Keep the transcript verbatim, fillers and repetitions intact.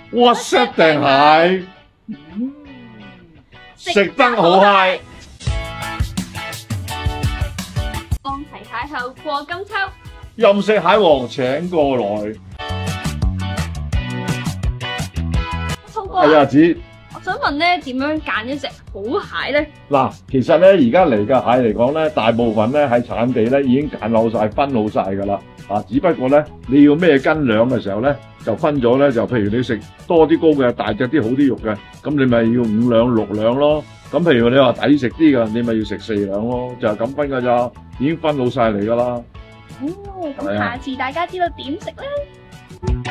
屈膝定蟹，食得好嗨。 放齊蟹後過金秋， 任食蟹王請過來。 聰哥啊， 係啊，子我想問咧，點樣揀一隻好蟹咧？ 嗱，其實咧而家嚟嘅蟹嚟講咧，大部分咧喺產地咧已經揀好晒、分好晒㗎啦。啊，只不過咧你要咩斤兩嘅時候咧，就分咗咧，就譬如你食多啲高嘅、大隻啲好啲肉嘅，咁你咪要五兩六兩咯。咁譬如你話抵食啲嘅，你咪要食四兩咯，就係咁分㗎咋，已經分好晒嚟㗎啦。 哦，咁下次大家知道點食咧。